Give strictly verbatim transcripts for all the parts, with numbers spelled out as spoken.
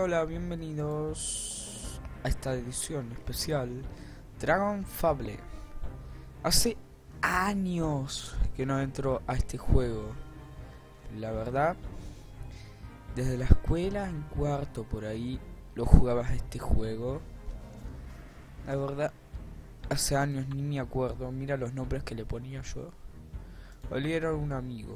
Hola, bienvenidos a esta edición especial Dragon Fable. Hace años que no entro a este juego. La verdad, desde la escuela en cuarto por ahí lo jugabas a este juego. La verdad, hace años ni me acuerdo. Mira los nombres que le ponía yo. Oli era un amigo.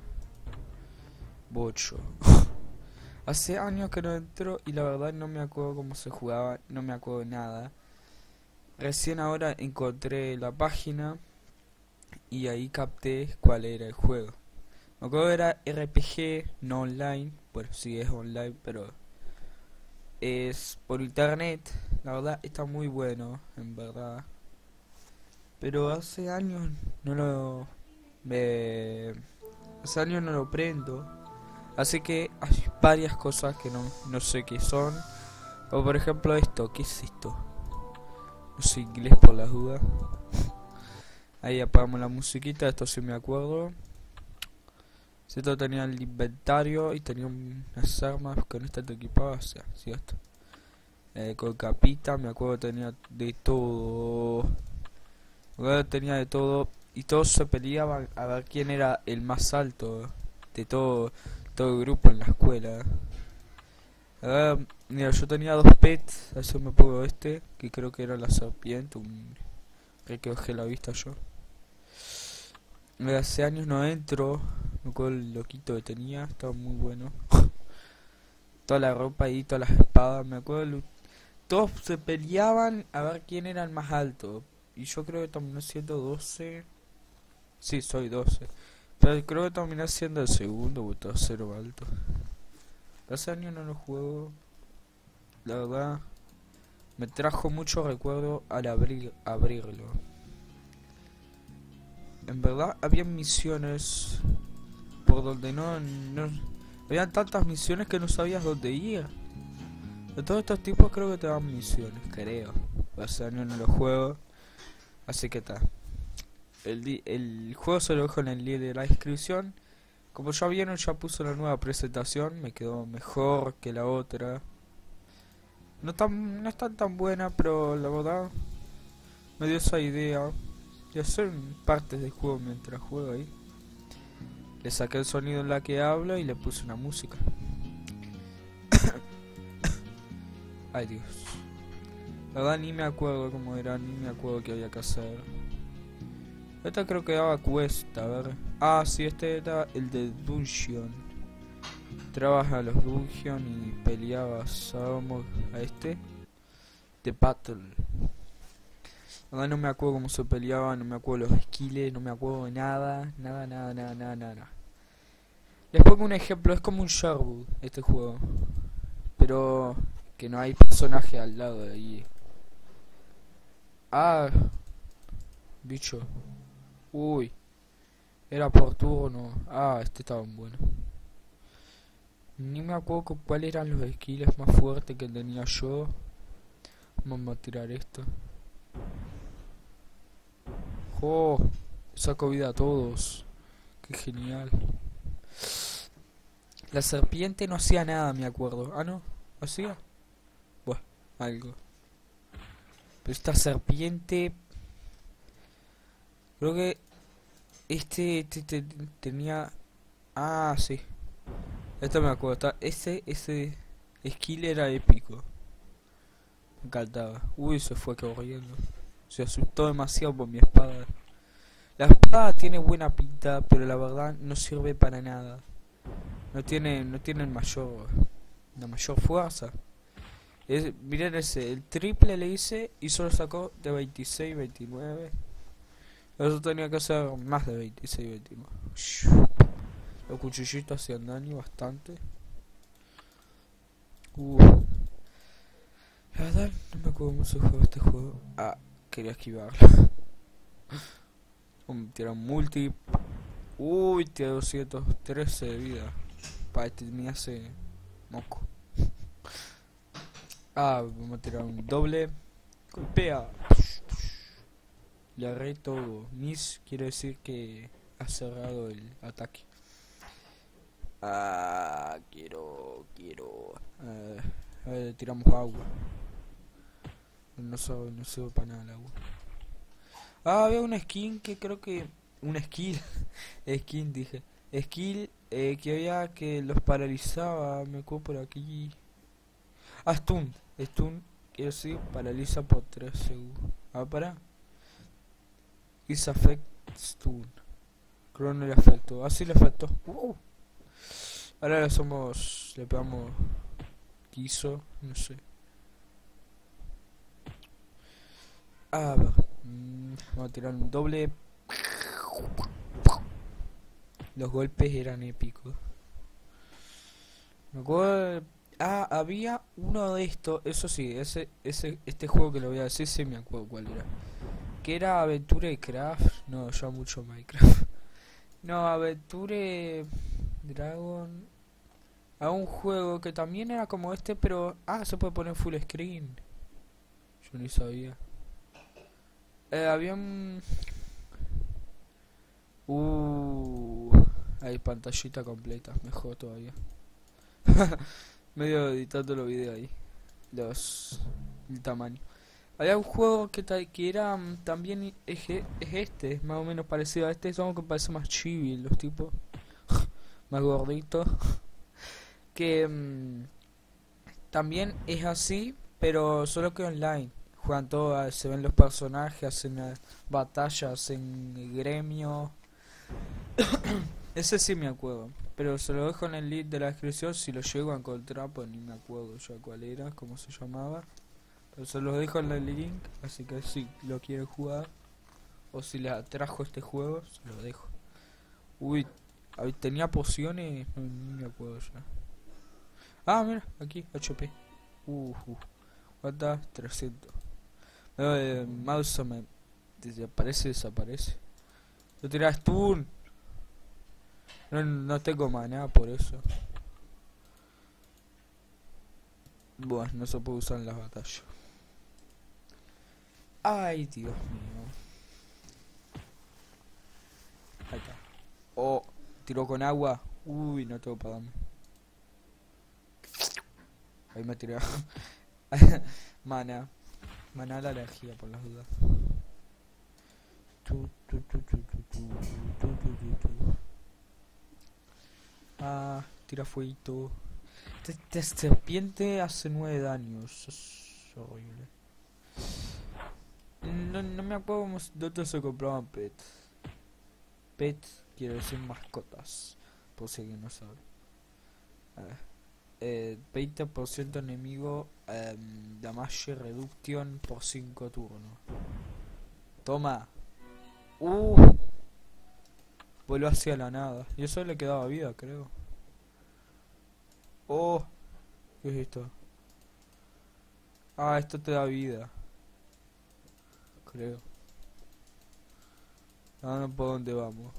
Bocho. Hace años que no entro y la verdad no me acuerdo cómo se jugaba, no me acuerdo nada. Recién ahora encontré la página y ahí capté cuál era el juego. Me acuerdo que era R P G, no online. Bueno, sí es online, pero es por internet. La verdad está muy bueno, en verdad. Pero hace años no lo... Me... Hace años no lo prendo. Así que hay varias cosas que no, no sé qué son. O por ejemplo esto, ¿qué es esto? No sé inglés por las dudas. Ahí apagamos la musiquita, esto sí me acuerdo. Esto tenía el inventario y tenía unas armas con esta te equipabas, o sea, ¿cierto? Eh, con capita, me acuerdo que tenía de todo. Me acuerdo que tenía de todo. Y todos se peleaban a ver quién era el más alto de todo, todo el grupo en la escuela. Ah, mira, yo tenía dos pets, a eso me pongo este, que creo que era la serpiente, un que que bajé la vista yo. Eh, Hace años no entro, me acuerdo el loquito que tenía, estaba muy bueno. Toda la ropa ahí, todas las espadas, me acuerdo, lu- todos se peleaban a ver quién era el más alto. Y yo creo que terminé siendo doce. Sí, soy doce. Pero creo que terminé siendo el segundo o tercero alto. Hace años no lo juego, la verdad. Me trajo mucho recuerdo al abrir, abrirlo. En verdad, había misiones por donde no, no... Habían tantas misiones que no sabías dónde ir. De todos estos tipos creo que te dan misiones, creo. Hace años no lo juego. Así que está. El, di- el juego se lo dejo en el link de la descripción. Como ya vieron, ya puso la nueva presentación. Me quedó mejor que la otra. No tan, no es tan tan buena, pero la verdad me dio esa idea de hacer partes del juego mientras juego ahí. Le saqué el sonido en la que hablo y le puse una música. Ay Dios. La verdad ni me acuerdo cómo era, ni me acuerdo qué había que hacer. Esta creo que daba cuesta, a ver. Ah, sí, este era el de Dungeon. Trabas a los Dungeon y peleabas vamos a este. The Battle. La verdad no me acuerdo cómo se peleaba, no me acuerdo los skills, no me acuerdo de nada. Nada, nada, nada, nada, nada. Les pongo un ejemplo, es como un Sherwood este juego. Pero que no hay personaje al lado de ahí. Ah, bicho. Uy, era por turno. Ah, este estaba bueno. Ni me acuerdo cu- cuáles eran los skills más fuertes que tenía yo. Vamos a tirar esto. ¡Oh! Saco vida a todos. ¡Qué genial! La serpiente no hacía nada, me acuerdo. Ah, no. ¿Hacía? Buah, algo. Pero esta serpiente... Creo que este, este, este tenía... Ah, sí. Esto me acuerdo. ta- Ese, ese skill era épico. Me encantaba. Uy, se fue corriendo. Se asustó demasiado por mi espada. La espada tiene buena pinta, pero la verdad no sirve para nada. No tiene, no tiene el mayor, la mayor fuerza. Es, miren ese, el triple le hice y solo sacó de veintiséis, veintinueve. Eso tenía que ser más de veintiséis, veintinueve. Los cuchillitos hacían daño bastante. Uh, la verdad no me acuerdo cómo se juega este juego. Ah, quería esquivarlo. Um, tira un multi. Uy, tiene doscientos trece de vida. Pa, este me hace moco. Ah, vamos a tirar un doble. Golpea. Le agarré todo. Miss quiere decir que ha cerrado el ataque. Ah, quiero, quiero. Ah, le tiramos agua. No sirve, no sirve para nada el agua. Ah, había una skin que creo que... Una skill. Skin dije. Skill eh, que había que los paralizaba. Me acuerdo por aquí. Ah, stun. Stun, quiero decir, paraliza por tres segundos. Ah, para. Is affect stun. Creo no le afectó. Ah, sí le afectó. Uh. Ahora le somos... Le pegamos... Quiso, no sé. Ah, va. Mm, vamos a tirar un doble. Los golpes eran épicos. Me acuerdo. Ah, había uno de estos. Eso sí, ese, ese, este juego que lo voy a decir, sí me acuerdo cuál era. Que era Aventure Craft. No, ya mucho Minecraft. No, Aventure Dragon. A un juego que también era como este, pero. Ah, se puede poner full screen. Yo ni sabía. Eh, había un... Uh, hay pantallita completa, mejor todavía. Medio editando los videos ahí. Los... El tamaño. Había un juego que, ta- que era mm, también es, e- es este, más o menos parecido a este, solo que parece más chibi, los tipos más gorditos. Que mm, también es así, pero solo que online. Juegan todas, se ven los personajes, hacen eh, batallas, hacen gremio. Ese sí me acuerdo, pero se lo dejo en el link de la descripción si lo llego a encontrar, pues ni me acuerdo ya cuál era, cómo se llamaba. Pero se los dejo en el link, así que si lo quieren jugar, o si les atrajo este juego, se lo dejo. Uy, ahí tenía pociones, no, ni me acuerdo ya. Ah, mira, aquí, H P. Uh, uh. ¿Cuántas? trescientos. Eh, mouse me desaparece, desaparece. Yo tiré stun. No, no tengo maná por eso. Bueno, no se puede usar en las batallas. Ay, Dios mío. Ahí está. Oh, tiró con agua. Uy, no tengo para darme. Ahí me tiré. Mana. Mana la energía por las dudas. Tu, tu, tu, tu, tu, tu, tu, tu, tu, tu. Ah, tira fueguito. Esta serpiente hace nueve daños. Es horrible. No, no me acuerdo cómo, dónde se compraban pets. Pets quiere decir mascotas. Por si alguien no sabe. A ver. Eh, veinte por ciento enemigo. Eh, damage reduction por cinco turnos. Toma. Uh. Voló hacia la nada. Y eso le quedaba vida, creo. Oh. ¿Qué es esto? Ah, esto te da vida. Creo. Ah, no, ¿por dónde vamos?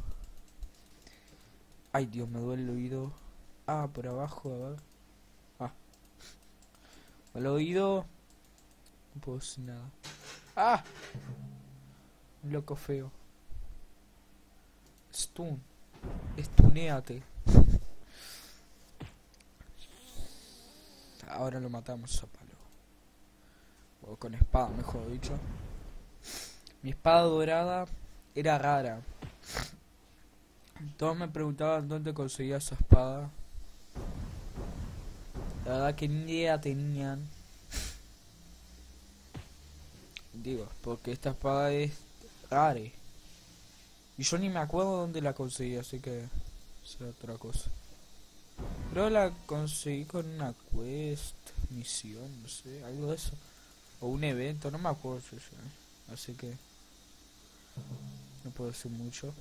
Ay, Dios, me duele el oído. Ah, por abajo, a ver. Ah. El oído. No puedo decir nada. Ah. Un loco feo. Stun. Stuneate. Ahora lo matamos a palo. O con espada, mejor dicho. Mi espada dorada era rara. Todos me preguntaban dónde conseguía esa espada. La verdad que ni idea tenían. Digo, porque esta espada es rara. Y yo ni me acuerdo dónde la conseguí, así que será otra cosa. Creo la conseguí con una quest, misión, no sé, algo de eso. O un evento, no me acuerdo yo ya. Así que no puedo decir mucho.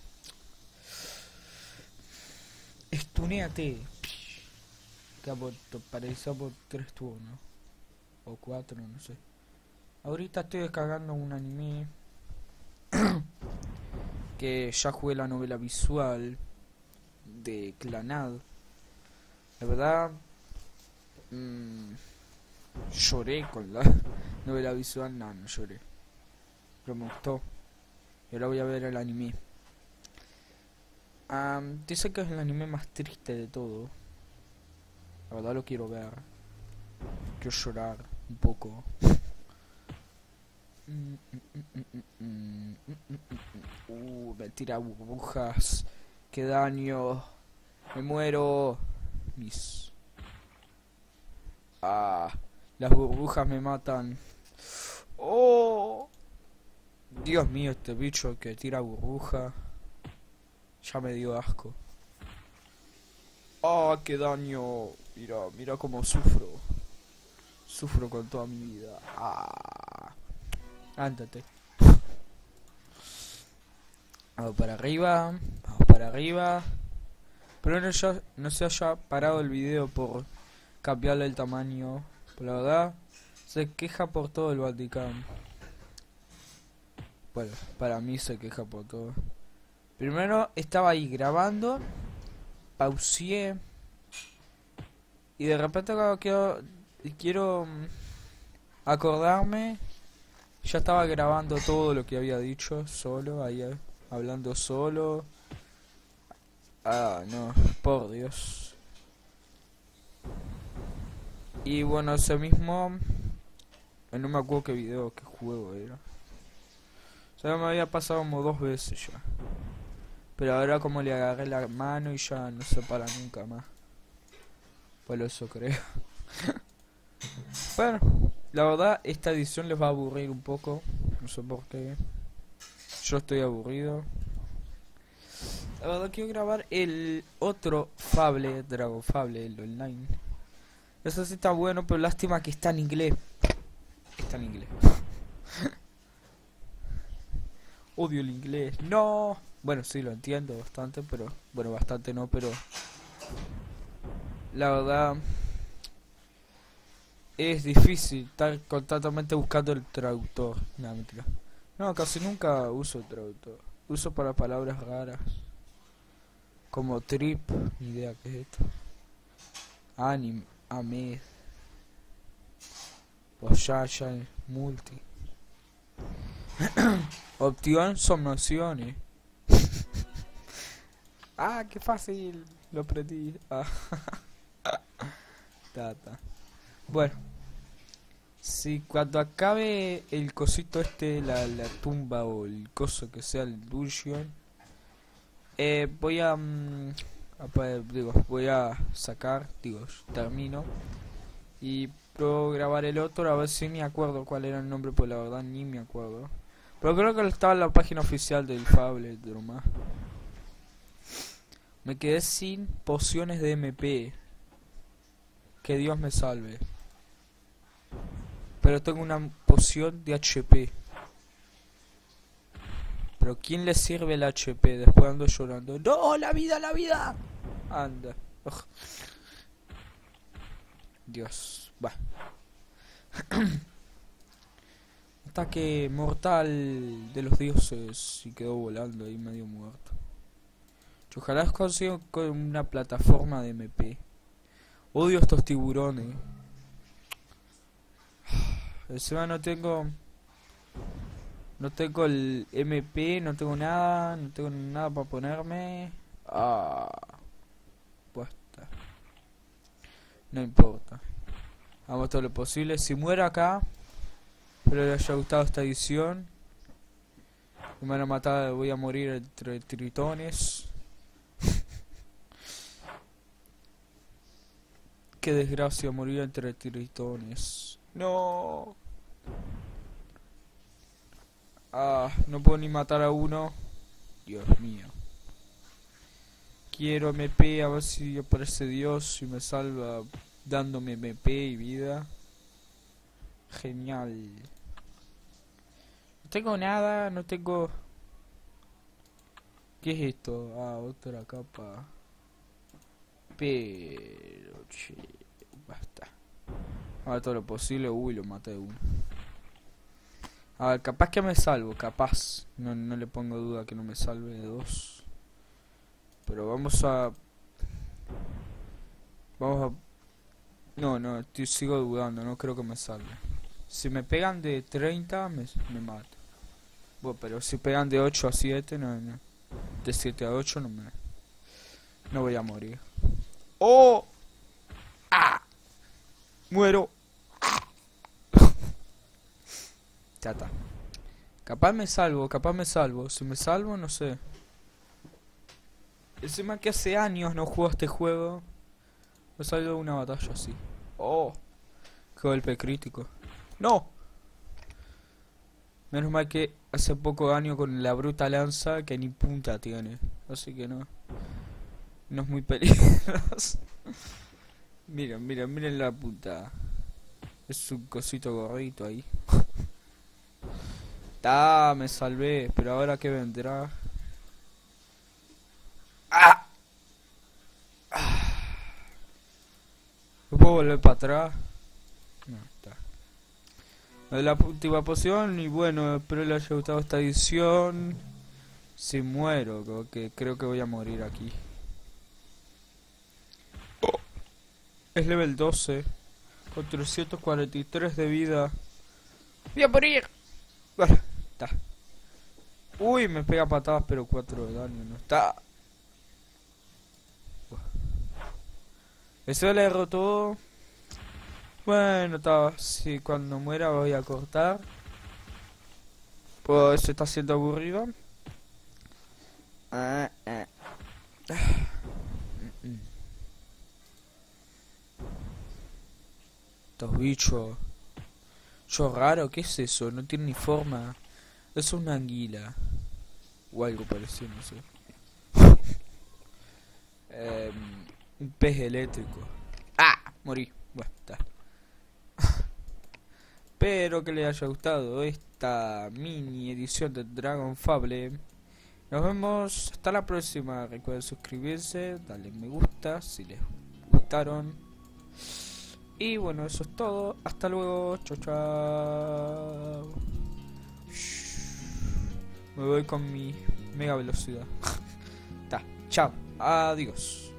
Stuneate. Que parece por tres turnos. O cuatro, no sé. Ahorita estoy descargando un anime. Que ya jugué la novela visual de Clanad. La verdad, mmm, lloré con la novela visual. No, no lloré, pero me gustó. Y ahora voy a ver el anime. Um, dice que es el anime más triste de todo. La verdad lo quiero ver. Quiero llorar un poco. Uh, me tira burbujas. Qué daño. Me muero. Mis. Ah, las burbujas me matan. Oh. Dios mío, este bicho que tira burbuja. Ya me dio asco. Ah, qué daño. Mira, mira cómo sufro. Sufro con toda mi vida. Ah. Ándate. Vamos para arriba. Vamos para arriba. Pero no, ya, no se haya parado el video por cambiarle el tamaño. Por la verdad, se queja por todo el Vaticano. Bueno, para mí se queja por todo. Primero estaba ahí grabando. Pausé. Y de repente cuando quiero, quiero acordarme, ya estaba grabando todo lo que había dicho solo, ahí hablando solo. Ah, no, por Dios. Y bueno, ese mismo, no me acuerdo qué video, qué juego era. O sea, me había pasado como dos veces ya. Pero ahora como le agarré la mano y ya no se para nunca más. Por eso creo. Bueno, la verdad esta edición les va a aburrir un poco. No sé por qué. Yo estoy aburrido. La verdad quiero grabar el otro Fable, Dragon Fable, el online. Eso sí está bueno, pero lástima que está en inglés. Está en inglés. Odio el inglés. No. Bueno, sí, lo entiendo bastante, pero... Bueno, bastante no, pero... La verdad... Es difícil estar constantemente buscando el traductor. No, mentira. No, casi nunca uso el traductor. Uso para palabras raras. Como trip. Ni idea qué es esto. Anim. Amed. Poyaya. Multi. Opción son opciones. Ah, qué fácil. Lo aprendí. Ah. Tata. Bueno. Si cuando acabe el cosito este, la, la tumba o el coso que sea el dungeon, eh, voy a, mm, a, digo, voy a sacar, digo, termino y puedo grabar el otro a ver si me acuerdo cuál era el nombre, pues la verdad ni me acuerdo. Pero creo que estaba en la página oficial del Fable de Roma. Me quedé sin pociones de M P. Que Dios me salve. Pero tengo una poción de H P. Pero ¿quién le sirve el H P? Después ando llorando. ¡No! ¡La vida, la vida! Anda. Ugh. Dios. Va. Ataque mortal de los dioses. Y quedó volando ahí medio muerto. Ojalá consiga con una plataforma de M P. Odio estos tiburones. Encima no tengo... No tengo el M P, no tengo nada, no tengo nada para ponerme. Ah, puesta. No importa. Hagamos todo lo posible. Si muero acá, espero que les haya gustado esta edición. Me van a matar, voy a morir entre tritones. Qué desgracia morir entre tritones. No. Ah, no puedo ni matar a uno. Dios mío. Quiero M P, a ver si aparece Dios y me salva dándome M P y vida. Genial. No tengo nada, no tengo... ¿Qué es esto? Ah, otra capa. Pero... Che, basta. Ahora todo lo posible. Uy, lo maté de uno. A ver, capaz que me salvo, capaz. No, no le pongo duda que no me salve de dos. Pero vamos a... Vamos a... No, no, estoy, sigo dudando, no creo que me salve. Si me pegan de treinta, me, me mato. Bueno, pero si pegan de ocho a siete, no, no. De siete a ocho no me... No voy a morir. ¡Oh! ¡Ah! Muero. Ya está. Capaz me salvo, capaz me salvo. Si me salvo, no sé. Encima que hace años no juego este juego. Me salió de una batalla así. Oh, qué golpe crítico. ¡No! Menos mal que hace poco daño con la bruta lanza que ni punta tiene. Así que no. No es muy peligroso. Miren, miren, miren la punta. Es un cosito gorrito ahí. Ta, me salvé. Pero ahora qué vendrá. ¡Ah! ¿No puedo volver para atrás? No, está. La última poción y bueno, espero les haya gustado esta edición. Si muero, que creo que voy a morir aquí. Oh, es level doce. Con trescientos cuarenta y tres de vida. ¡Voy a morir! Bueno, está. Uy, me pega patadas pero cuatro de daño, no está. Eso le derrotó. Bueno, está. Si cuando muera voy a cortar. Pues se está haciendo aburrido. Ah, ah. Estos bichos. Yo raro, ¿qué es eso? No tiene ni forma. Es una anguila. O algo parecido, no sé. eh, un pez eléctrico. ¡Ah! Morí. Bueno, está. Espero que les haya gustado esta mini edición de Dragon Fable. Nos vemos hasta la próxima. Recuerden suscribirse, darle me gusta si les gustaron. Y bueno, eso es todo. Hasta luego. Chao, chao. Me voy con mi mega velocidad. Ta, chao. Adiós.